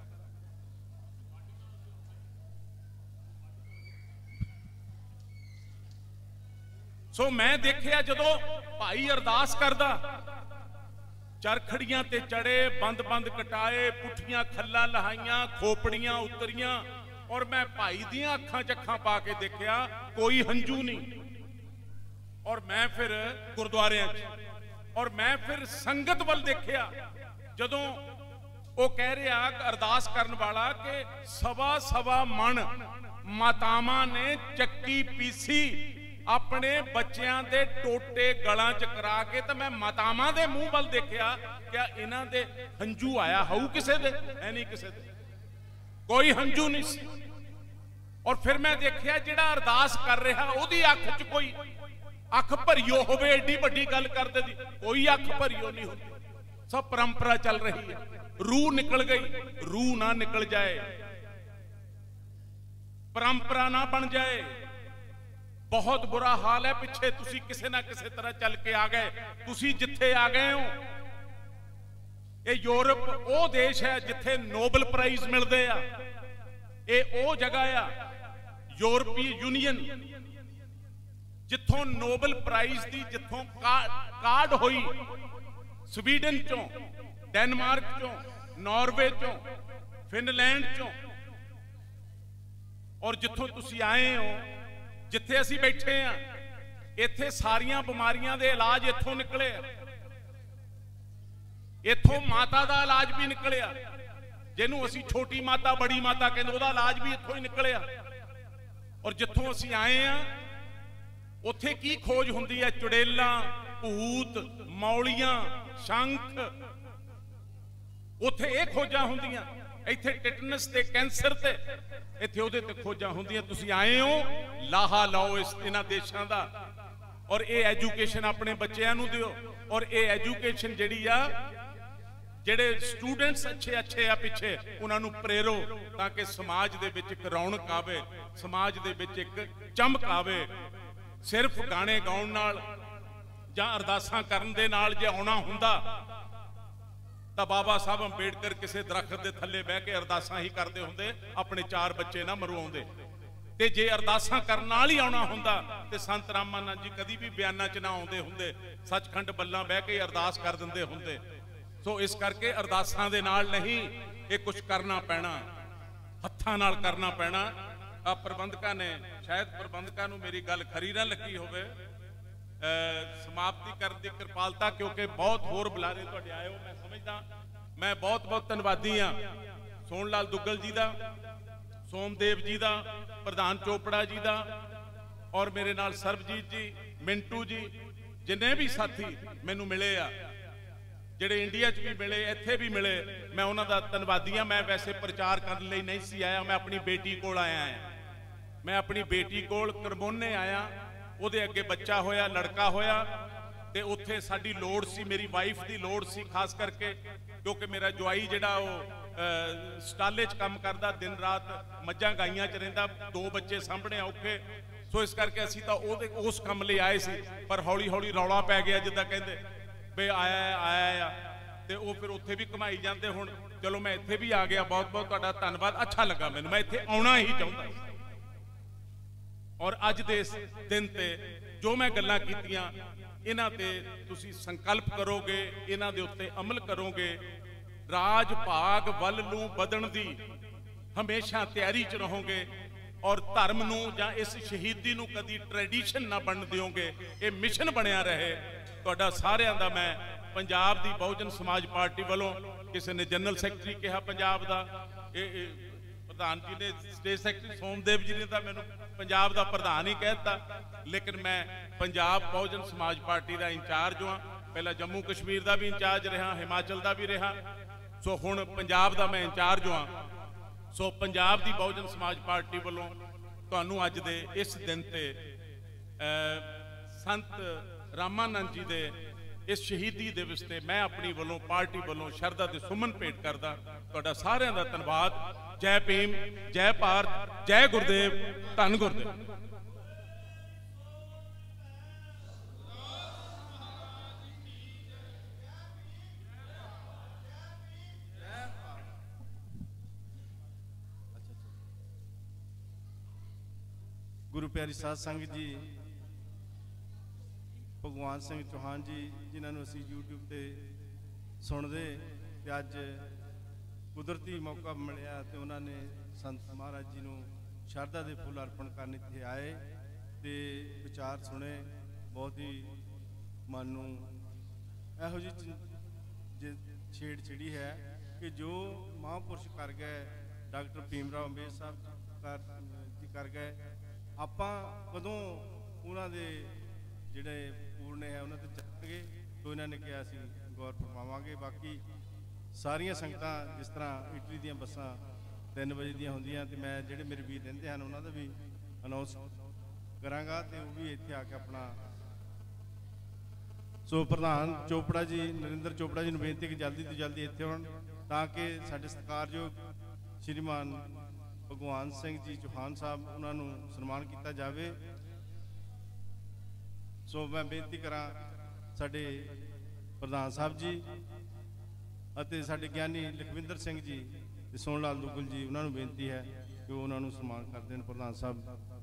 सो मैं देखिया जदों भाई अरदास करदा, चरखड़ियां ते चढ़े, बंद बंद कटाए, पुठियां खल्लां लहाइयां, खोपड़ियां उतरियां, और मैं भाई दियां अखां च अखां पा के देखिया, कोई हंजू नहीं। और मैं फिर गुरुद्वारियां च, और मैं फिर संगत वल देखिया, जदों वो कह रहा अरदास करन वाला कि 1.25 मन मातावां ने चक्की पीसी अपने बच्चों के टोटे गलां च करा के, तो मैं मातावां दे मूंह वल देखिया, क्या इन्हां दे हंजू आया हाउ किसे दे? है नहीं किसे दे, कोई हंजू नहीं सी। और फिर मैं देखिया जिहड़ा अरदास कर रहा ओदी अख च कोई अख भरियो होवे, एडी वड्डी गल कर दे, कोई अख भरियो नहीं होती, सब परंपरा चल रही है। रूह निकल गई, रूह ना निकल जाए, परंपरा ना बन जाए, बहुत बुरा हाल है। पिछे तुसी किसी ना किसी तरह चल के आ गए, तुसी जिथे आ गए हो, ये यूरोप वो देश है जिथे नोबल प्राइज मिलते आ, ये वो जगह आ यूरोपीय यूनियन जिथों नोबल प्राइज की जिथों कार्ड हुई, स्वीडन चों, डेनमार्क चों, नॉर्वे चों, फिनलैंड चों, और जिथों तुसी आए हो, जिथे असी बैठे हैं, इत्थे सारियां बीमारियां दे इलाज इत्थों निकले, इत्थों माता दा इलाज भी निकलिया, जिन्हों असी छोटी माता बड़ी माता कहते, उहदा इलाज भी इत्थों ही निकलिया। और जिथों असी आए हैं ਉੱਥੇ ਕੀ ਖੋਜ ਹੁੰਦੀ ਹੈ? ਚੁੜੇਲਾਂ, ਭੂਤ, ਮੌਲੀਆਂ, ਸ਼ੰਖ, ਉੱਥੇ ਇਹ ਖੋਜਾਂ ਹੁੰਦੀਆਂ। ਇੱਥੇ ਟਿਟਨਸ ਤੇ ਕੈਂਸਰ ਤੇ ਇੱਥੇ ਉਹਦੇ ਤੇ ਖੋਜਾਂ ਹੁੰਦੀਆਂ। ਤੁਸੀਂ ਆਏ ਹੋ, ਲਾਹਾ ਲਾਓ ਇਹਨਾਂ ਦੇਸ਼ਾਂ ਦਾ, ਔਰ ਇਹ ਐਜੂਕੇਸ਼ਨ ਆਪਣੇ ਬੱਚਿਆਂ ਨੂੰ ਦਿਓ। ਔਰ ਇਹ ਐਜੂਕੇਸ਼ਨ ਜਿਹੜੀ ਆ, ਜਿਹੜੇ ਸਟੂਡੈਂਟਸ ਅੱਛੇ ਆ ਪਿੱਛੇ, ਉਹਨਾਂ ਨੂੰ ਪ੍ਰੇਰੋ ਤਾਂ ਕਿ ਸਮਾਜ ਦੇ ਵਿੱਚ ਇੱਕ ਰੌਣਕ ਆਵੇ, ਸਮਾਜ ਦੇ ਵਿੱਚ ਇੱਕ ਚਮਕ ਆਵੇ। ਸਿਰਫ ਗਾਣੇ ਗਾਉਣ ਨਾਲ ਜਾਂ ਅਰਦਾਸਾਂ ਕਰਨ ਦੇ ਨਾਲ ਜੇ ਆਉਣਾ ਹੁੰਦਾ ਤਾਂ ਬਾਬਾ ਸਾਹਿਬ ਅੰਬੇਡਕਰ ਕਿਸੇ ਦਰਖਤ ਦੇ ਥੱਲੇ ਬਹਿ ਕੇ ਅਰਦਾਸਾਂ ਹੀ ਕਰਦੇ ਹੁੰਦੇ, ਆਪਣੇ 4 ਬੱਚੇ ਨਾ ਮਰਵਾਉਂਦੇ। ਤੇ ਜੇ ਅਰਦਾਸਾਂ ਕਰਨ ਨਾਲ ਹੀ ਆਉਣਾ ਹੁੰਦਾ ਤੇ ਸੰਤ ਰਾਮਾਨੰਦ ਜੀ ਕਦੀ ਵੀ ਬਿਆਨਾਂ 'ਚ ਨਾ ਆਉਂਦੇ ਹੁੰਦੇ, ਸੱਚਖੰਡ ਬੱਲਾਂ ਬਹਿ ਕੇ ਅਰਦਾਸ ਕਰ ਦਿੰਦੇ ਹੁੰਦੇ। ਸੋ ਇਸ ਕਰਕੇ ਅਰਦਾਸਾਂ ਦੇ ਨਾਲ ਨਹੀਂ, ਇਹ ਕੁਝ ਕਰਨਾ ਪੈਣਾ, ਹੱਥਾਂ ਨਾਲ ਕਰਨਾ ਪੈਣਾ। ਆ ਪ੍ਰਬੰਧਕਾਂ ਨੇ, ਸ਼ਾਇਦ ਪ੍ਰਬੰਧਕਾਂ ਨੂੰ ਮੇਰੀ ਗੱਲ ਖਰੀ ਨਾ ਲੱਗੀ ਹੋਵੇ, ਸਮਾਪਤੀ ਕਰਨ ਦੀ ਕਿਰਪਾਲਤਾ, ਕਿਉਂਕਿ ਬਹੁਤ ਹੋਰ ਬੁਲਾਰੇ ਤੁਹਾਡੇ ਆਏ ਹੋ, ਮੈਂ ਸਮਝਦਾ। ਮੈਂ ਬਹੁਤ ਬਹੁਤ ਧੰਨਵਾਦੀ ਹਾਂ ਸੋਹਣ ਲਾਲ ਦੁੱਗਲ ਜੀ ਦਾ, ਸੋਮਦੇਵ ਜੀ ਦਾ, ਪ੍ਰਧਾਨ ਚੋਪੜਾ ਜੀ ਦਾ, ਔਰ ਮੇਰੇ ਨਾਲ ਸਰਬਜੀਤ ਜੀ, ਮਿੰਟੂ ਜੀ, ਜਿੰਨੇ ਵੀ ਸਾਥੀ ਮੈਨੂੰ ਮਿਲੇ ਆ, ਜਿਹੜੇ ਇੰਡੀਆ 'ਚ ਵੀ ਮਿਲੇ, ਇੱਥੇ ਵੀ ਮਿਲੇ, ਮੈਂ ਉਹਨਾਂ ਦਾ ਧੰਨਵਾਦੀ ਹਾਂ। ਮੈਂ ਵੈਸੇ ਪ੍ਰਚਾਰ ਕਰਨ ਲਈ ਨਹੀਂ ਸੀ ਆਇਆ, ਮੈਂ ਆਪਣੀ ਬੇਟੀ ਕੋਲ ਆਇਆ ਹਾਂ। ਮੈਂ ਆਪਣੀ ਬੇਟੀ ਕੋਲ ਕਰਮੋਨੇ ਆਇਆ, ਉਹਦੇ ਅੱਗੇ ਬੱਚਾ ਹੋਇਆ, ਲੜਕਾ ਹੋਇਆ, ਤੇ ਉੱਥੇ ਸਾਡੀ ਲੋੜ ਸੀ, ਮੇਰੀ ਵਾਈਫ ਦੀ ਲੋੜ ਸੀ ਖਾਸ ਕਰਕੇ, ਕਿਉਂਕਿ ਮੇਰਾ ਜਵਾਈ ਜਿਹੜਾ ਉਹ ਸਟਾਲੇ 'ਚ ਕੰਮ ਕਰਦਾ, ਦਿਨ ਰਾਤ ਮੱਝਾਂ ਗਾਈਆਂ 'ਚ ਰਹਿੰਦਾ, 2 ਬੱਚੇ ਸਾਂਭਣੇ ਔਖੇ। ਸੋ ਇਸ ਕਰਕੇ ਅਸੀਂ ਤਾਂ ਉਸ ਕੰਮ ਲਈ ਆਏ ਸੀ, ਪਰ ਹੌਲੀ ਹੌਲੀ ਰੌਲਾ ਪੈ ਗਿਆ, ਜਿੱਦਾਂ ਕਹਿੰਦੇ ਵੀ ਆਇਆ ਤੇ ਉਹ ਫਿਰ ਉੱਥੇ ਵੀ ਘੁਮਾਈ ਜਾਂਦੇ। ਹੁਣ ਚਲੋ ਮੈਂ ਇੱਥੇ ਵੀ ਆ ਗਿਆ, ਬਹੁਤ ਬਹੁਤ ਤੁਹਾਡਾ ਧੰਨਵਾਦ, ਅੱਛਾ ਲੱਗਾ ਮੈਨੂੰ, ਮੈਂ ਇੱਥੇ ਆਉਣਾ ਹੀ ਚਾਹੁੰਦਾ ਸੀ। ਔਰ ਅੱਜ ਦੇ ਇਸ ਦਿਨ ਤੇ ਜੋ ਮੈਂ ਗੱਲਾਂ ਕੀਤੀਆਂ, ਇਹਨਾਂ ਤੇ ਤੁਸੀਂ ਸੰਕਲਪ ਕਰੋਗੇ, ਇਹਨਾਂ ਦੇ ਉੱਤੇ ਅਮਲ ਕਰੋਗੇ, ਰਾਜ ਭਾਗ ਵੱਲ ਨੂੰ ਵਧਣ ਦੀ ਹਮੇਸ਼ਾ ਤਿਆਰੀ 'ਚ ਰਹੋਗੇ, ਔਰ ਧਰਮ ਨੂੰ ਜਾਂ ਇਸ ਸ਼ਹੀਦੀ ਨੂੰ ਕਦੀ ਟ੍ਰੈਡੀਸ਼ਨ ਨਾ ਬਣਨ ਦਿਓਗੇ, ਇਹ ਮਿਸ਼ਨ ਬਣਿਆ ਰਹੇ। ਤੁਹਾਡਾ ਸਾਰਿਆਂ ਦਾ ਮੈਂ ਪੰਜਾਬ ਦੀ ਬਹੁਜਨ ਸਮਾਜ ਪਾਰਟੀ ਵੱਲੋਂ, ਕਿਸੇ ਨੇ ਜਨਰਲ ਸੈਕਟਰੀ ਕਿਹਾ ਪੰਜਾਬ ਦਾ, ਇਹ ਪ੍ਰਧਾਨ ਜੀ ਨੇ ਸਟੇਟ ਸੈਕਟਰੀ ਸੋਮਦੇਵ ਜੀ ਨੇ ਤਾਂ ਮੈਨੂੰ ਪੰਜਾਬ ਦਾ ਪ੍ਰਧਾਨ ਹੀ ਕਹਿਤਾ, ਲੇਕਿਨ ਮੈਂ ਪੰਜਾਬ ਬਹੁਜਨ ਸਮਾਜ ਪਾਰਟੀ ਦਾ ਇੰਚਾਰਜ ਹਾਂ। ਪਹਿਲਾਂ ਜੰਮੂ ਕਸ਼ਮੀਰ ਦਾ ਵੀ ਇੰਚਾਰਜ ਰਿਹਾ, ਹਿਮਾਚਲ ਦਾ ਵੀ ਰਿਹਾ, ਸੋ ਹੁਣ ਪੰਜਾਬ ਦਾ ਮੈਂ ਇੰਚਾਰਜ ਹਾਂ। ਸੋ ਪੰਜਾਬ ਦੀ ਬਹੁਜਨ ਸਮਾਜ ਪਾਰਟੀ ਵੱਲੋਂ ਤੁਹਾਨੂੰ ਅੱਜ ਦੇ ਇਸ ਦਿਨ ਤੇ ਸੰਤ ਰਾਮਾਨੰਦ ਜੀ ਦੇ ਇਸ ਸ਼ਹੀਦੀ ਦਿਵਸ ਤੇ ਮੈਂ ਆਪਣੀ ਵੱਲੋਂ, ਪਾਰਟੀ ਵੱਲੋਂ ਸ਼ਰਧਾ ਦੇ ਸੁਮਨ ਭੇਟ ਕਰਦਾ। ਤੁਹਾਡਾ ਸਾਰਿਆਂ ਦਾ ਧੰਨਵਾਦ। ਜੈ ਭੀਮ, ਜੈ ਭਾਰਤ, ਜੈ ਗੁਰਦੇਵ, ਧੰਨ ਗੁਰਦੇਵ। ਗੁਰੂ ਪਿਆਰੀ ਸਾਧ ਸੰਗਤ ਜੀ, ਭਗਵਾਨ ਸਿੰਘ ਚੌਹਾਨ ਜੀ, ਜਿਨ੍ਹਾਂ ਨੂੰ ਅਸੀਂ YouTube ਤੇ ਸੁਣਦੇ, ਤੇ ਅੱਜ ਕੁਦਰਤੀ ਮੌਕਾ ਮਿਲਿਆ ਤੇ ਉਹਨਾਂ ਨੇ ਸੰਤ ਮਹਾਰਾਜ ਜੀ ਨੂੰ ਸ਼ਰਧਾ ਦੇ ਫੁੱਲ ਅਰਪਣ ਕਰਨ ਇੱਥੇ ਆਏ ਤੇ ਵਿਚਾਰ ਸੁਣੇ। ਬਹੁਤ ਹੀ ਮਨ ਨੂੰ ਇਹੋ ਜਿਹੀ ਛੇੜ ਛਿੜੀ ਹੈ ਕਿ ਜੋ ਮਹਾਂਪੁਰਸ਼ ਕਰ ਗਏ, ਡਾਕਟਰ ਭੀਮ ਰਾਓ ਅੰਬੇਦਕਰ ਜੀ ਕਰ ਗਏ, ਆਪਾਂ ਕਦੋਂ ਉਹਨਾਂ ਦੇ ਜਿਹੜੇ ਪੂਰਨੇ ਹੈ ਉਹਨਾਂ ਤੇ ਚੱਲਾਂਗੇ। ਤੋਂ ਇਹਨਾਂ ਨੇ ਕਿਹਾ ਅਸੀਂ ਗੌਰ ਫਰਮਾਵਾਂਗੇ। ਬਾਕੀ ਸਾਰੀਆਂ ਸੰਗਤਾਂ, ਜਿਸ ਤਰ੍ਹਾਂ ਇਟਲੀ ਦੀਆਂ ਬੱਸਾਂ 3 ਵਜੇ ਦੀਆਂ ਹੁੰਦੀਆਂ, ਤੇ ਮੈਂ ਜਿਹੜੇ ਮੇਰੇ ਵੀਰ ਰਹਿੰਦੇ ਹਨ ਉਹਨਾਂ ਦਾ ਵੀ ਅਨਾਉਂਸ ਕਰਾਂਗਾ, ਤੇ ਉਹ ਵੀ ਇੱਥੇ ਆ ਕੇ ਆਪਣਾ। ਸੋ ਪ੍ਰਧਾਨ ਚੋਪੜਾ ਜੀ, ਨਰਿੰਦਰ ਚੋਪੜਾ ਜੀ ਨੂੰ ਬੇਨਤੀ ਕਿ ਜਲਦੀ ਤੋਂ ਜਲਦੀ ਇੱਥੇ ਆਉਣ, ਤਾਂ ਕਿ ਸਾਡੇ ਸਤਿਕਾਰਯੋਗ ਸ਼੍ਰੀਮਾਨ ਭਗਵਾਨ ਸਿੰਘ ਜੀ ਚੌਹਾਨ ਸਾਹਿਬ, ਉਹਨਾਂ ਨੂੰ ਸਨਮਾਨ ਕੀਤਾ ਜਾਵੇ। ਸੋ ਮੈਂ ਬੇਨਤੀ ਕਰਾਂ ਸਾਡੇ ਪ੍ਰਧਾਨ ਸਾਹਿਬ ਜੀ ਅਤੇ ਸਾਡੇ ਗਿਆਨੀ ਲਖਵਿੰਦਰ ਸਿੰਘ ਜੀ ਤੇ ਸੋਹਣ ਲਾਲ ਦੁੱਗਲ ਜੀ, ਉਹਨਾਂ ਨੂੰ ਬੇਨਤੀ ਹੈ ਕਿ ਉਹਨਾਂ ਨੂੰ ਸਨਮਾਨ ਕਰਦੇ ਹਨ। ਪ੍ਰਧਾਨ ਸਾਹਿਬ,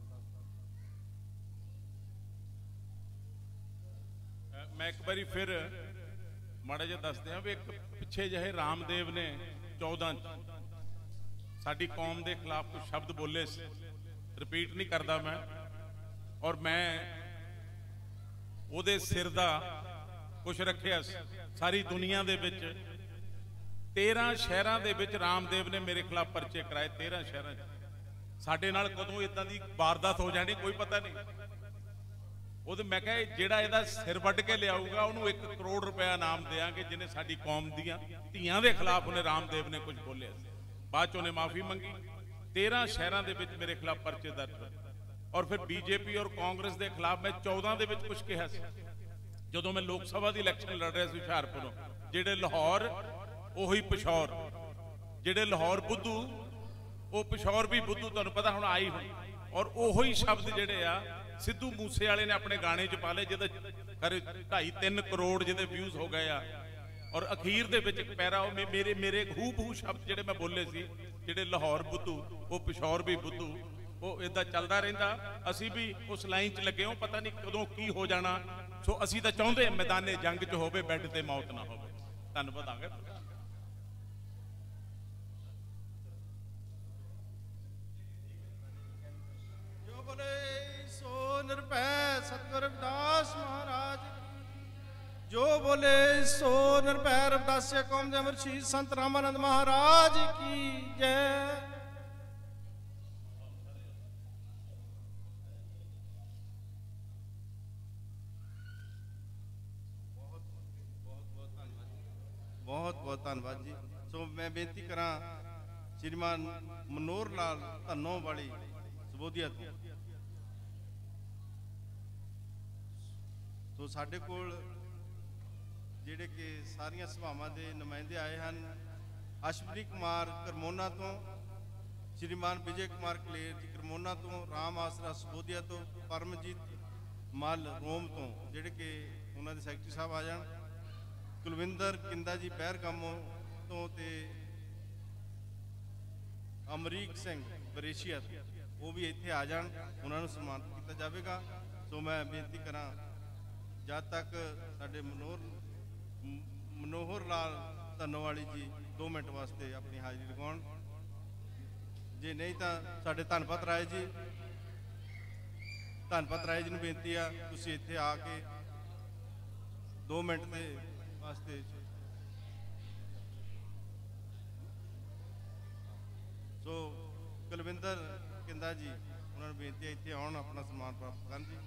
ਮੈਂ ਇੱਕ ਵਾਰੀ ਫਿਰ ਮਾੜਾ ਜਿਹਾ ਦੱਸਦੇ ਹਾਂ ਵੀ ਇੱਕ ਪਿੱਛੇ ਜਿਹੇ ਰਾਮਦੇਵ ਨੇ 14 ਸਾਡੀ ਕੌਮ ਦੇ ਖਿਲਾਫ ਕੁਝ ਸ਼ਬਦ ਬੋਲੇ ਸੀ, ਰਿਪੀਟ ਨਹੀਂ ਕਰਦਾ ਮੈਂ, ਔਰ ਮੈਂ ਉਹਦੇ ਸਿਰ ਦਾ ਕੁਝ ਰੱਖਿਆ ਸੀ। ਸਾਰੀ ਦੁਨੀਆ ਦੇ ਵਿੱਚ 13 ਸ਼ਹਿਰਾਂ ਦੇ ਵਿੱਚ ਰਾਮਦੇਵ ਨੇ ਮੇਰੇ ਖਿਲਾਫ ਪਰਚੇ ਕਰਾਏ, 13 ਸ਼ਹਿਰਾਂ 'ਚ। ਸਾਡੇ ਨਾਲ ਕਦੋਂ ਇਦਾਂ ਦੀ ਵਾਰਦਾਤ ਹੋ ਜਾਣੀ ਕੋਈ ਪਤਾ ਨਹੀਂ। ਉਹਦੇ ਮੈਂ ਕਿਹਾ ਜਿਹੜਾ ਇਹਦਾ ਸਿਰ ਵੱਢ ਕੇ ਲਿਆਊਗਾ ਉਹਨੂੰ 1 ਕਰੋੜ ਰੁਪਇਆ ਇਨਾਮ ਦੇਾਂਗੇ, ਜਿਹਨੇ ਸਾਡੀ ਕੌਮ ਦੀਆਂ ਧੀਆਂ ਦੇ ਖਿਲਾਫ ਉਹਨੇ ਰਾਮਦੇਵ ਨੇ ਕੁਝ ਬੋਲਿਆ ਸੀ। ਬਾਅਦ ਚ ਉਹਨੇ ਮਾਫੀ ਮੰਗੀ। 13 ਸ਼ਹਿਰਾਂ ਦੇ ਵਿੱਚ ਮੇਰੇ ਖਿਲਾਫ ਪਰਚੇ ਦਰਜ ਹੋਏ ਔਰ ਫਿਰ ਬੀਜੇਪੀ ਔਰ ਕਾਂਗਰਸ ਦੇ ਖਿਲਾਫ ਮੈਂ 14 ਦੇ ਵਿੱਚ ਕੁਝ ਕਿਹਾ ਸੀ। ਜਦੋਂ ਮੈਂ ਲੋਕ ਸਭਾ ਦੀ ਇਲੈਕਸ਼ਨ ਲੜ ਰਿਹਾ ਸੀ ਹੁਸ਼ਿਆਰਪੁਰੋਂ, ਜਿਹੜੇ ਲਾਹੌਰ ਉਹੀ ਪਿਸ਼ੌਰ, ਜਿਹੜੇ ਲਾਹੌਰ ਬੁੱਧੂ ਉਹ ਪਿਸ਼ੌਰ ਵੀ ਬੁੱਧੂ, ਤੁਹਾਨੂੰ ਪਤਾ ਹੁਣ ਆਈ ਹੁਣ। ਔਰ ਉਹੀ ਸ਼ਬਦ ਜਿਹੜੇ ਆ ਸਿੱਧੂ ਮੂਸੇ ਵਾਲੇ ਨੇ ਆਪਣੇ ਗਾਣੇ 'ਚ ਪਾ ਲਏ, ਜਿਹਦੇ ਖਰੇ 2.5-3 ਕਰੋੜ ਜਿਹਦੇ ਵਿਊਜ਼ ਹੋ ਗਏ ਆ। ਔਰ ਅਖੀਰ ਦੇ ਵਿੱਚ ਇੱਕ ਪੈਰਾ ਉਹ ਮੇਰੇ ਹੂ ਸ਼ਬਦ ਜਿਹੜੇ ਮੈਂ ਬੋਲੇ ਸੀ, ਜਿਹੜੇ ਲਾਹੌਰ ਬੁੱਧੂ ਉਹ ਪਿਸ਼ੌਰ ਵੀ ਬੁੱਧੂ, ਉਹ ਇਦਾਂ ਚੱਲਦਾ ਰਹਿੰਦਾ। ਅਸੀਂ ਵੀ ਉਸ ਲਾਈਨ 'ਚ ਲੱਗੇ ਹਾਂ, ਪਤਾ ਨਹੀਂ ਕਦੋਂ ਕੀ ਹੋ ਜਾਣਾ। ਸੋ ਅਸੀਂ ਤਾਂ ਚਾਹੁੰਦੇ ਮੈਦਾਨੇ ਜੰਗ 'ਚ ਹੋਵੇ, ਬੈੱਡ ਤੇ ਮੌਤ ਨਾ ਹੋਵੇ। ਧੰਨਵਾਦ। ਆ ਗਿਆ ਜੋ ਬੋਲੇ ਸੋ ਨਿਰਭੈ ਸਤਿਗੁਰ ਰਵਿਦਾਸ ਮਹਾਰਾਜ, ਜੋ ਬੋਲੇ ਸੋ ਨਿਰਭੈ ਰਵਿਦਾਸਿਆ ਕੌਮ ਦੇ ਅਮਰ ਸ਼ਹੀਦ ਸੰਤ ਰਾਮਾਨੰਦ ਮਹਾਰਾਜ ਕੀ ਜੈ। बहुत बहुत धन्यवाद जी। सो मैं बेनती करा श्रीमान मनोहर लाल धन्नों वाली सबोधिया तो, तो साडे कोल जिहड़े कि सारियां सभावां दे नुमाइंदे आए हैं। अश्विनी कुमार करमोना तो, श्रीमान विजय कुमार कलेर जी करमोना तो, राम आसरा सबोधिया तो, परमजीत मल रोम तो जिहड़े कि उन्हां दे सैकटरी साहब आ जाण। कुलविंदर किंदा जी बहरगामो तो ते अमरीक सिंह बरेशिया वो भी इत्थे आ जाण, उन्होंने सम्मानित किया जाएगा। तो मैं बेनती करा जब तक साडे मनोहर लाल धन्नोवाली जी 2 मिनट वास्ते अपनी हाजिरी लगाउण, जे नहीं तो साडे धनपत राय जी नूं बेनती आ तुसीं इत्थे आके 2 मिनट के वास्ते। सो कुलविंदर किंदा जी उन्होंने बेनती है इतने आउण अपना सम्मान प्राप्त करन जी।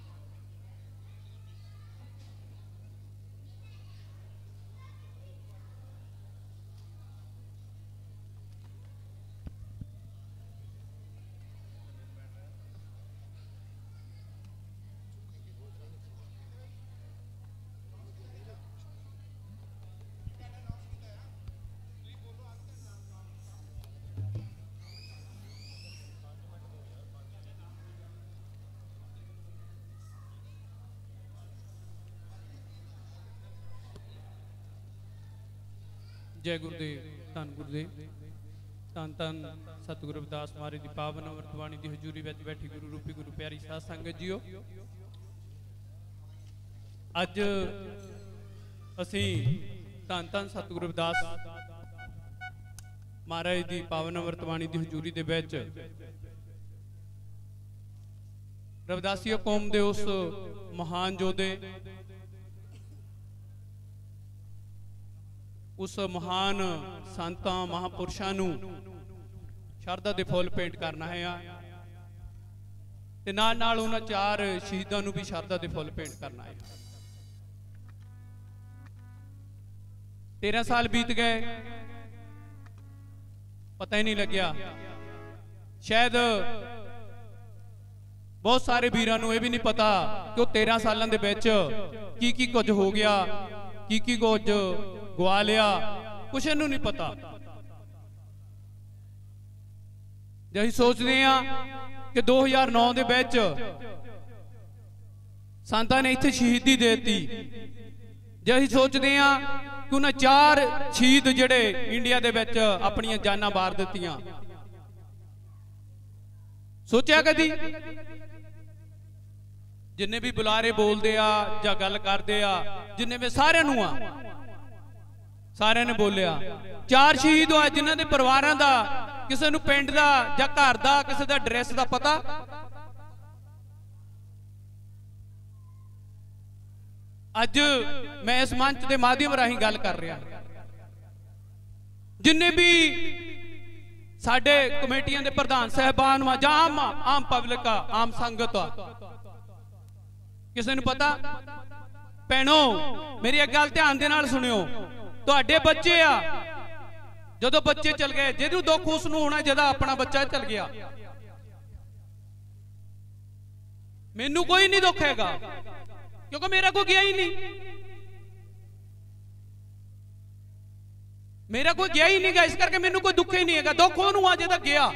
जय गुरुदेव, धन गुरुदेव, धन धन सतगुरु रविदास महाराज की पावन अमृत बाणी की हजूरी में बैठी गुरु रूपी गुरु प्यारी साध संगत जीओ, अज असी धन धन सतगुरु रविदास महाराज की पावन अमृत बाणी की हजूरी दे विच रविदासी कौम के उस महान योधे, उस महान संतां महापुरुषां नूं शरधा दे फुल भेंट करना है ते नाल नाल उन्हां 4 शहीदां नूं भी शरधा दे फुल भेंट करना है। 13 साल बीत गए, पता ही नहीं लग्या। शायद बहुत सारे वीरां नूं इह भी नहीं पता कि वो 13 सालां दे विच की कुछ हो गया, की कुछ गवा लिया, कुछ इनू नहीं पता। जे असीं सोचते हैं कि 2009 दे विच संतां ने इत्थे शहीदी देती, जे असीं सोचते हैं कि उन्हें 4 शहीद जिहड़े इंडिया दे विच अपनियां जानां वार दित्तियां, सोचा कदी? जिन्ने भी बुलारे बोलते आ जां गल करते आ, जिन्ने भी सारिआं नूं आ, सारे ने बोलिया 4 शहीद होए जिन्हां दे परिवारां दा किसी नूं पिंड दा जां घर दा किसी दा एड्रैस दा पता। अज मैं इस मंच के माध्यम राही गल कर रहा, जिन्ने भी साडे कमेटियां दे प्रधान साहबान जां आम पब्लिक आ, आम संगत आ, किसी नूं पता? भैणो मेरी एक गल ध्यान दे नाल सुनियो, तुहाडे बच्चे आ, जदों बच्चे चल गए, जिहनूं दुख उसनूं होना जदा अपना बच्चा चल गया। मैनू कोई नहीं दुख हैगा क्योंकि मेरा कोई गया ही नहीं, मेरा कोई गया ही नहीं गा, इस करके मैनू कोई दुख ही नहीं है। दुख ओनू आ जिहदा गया।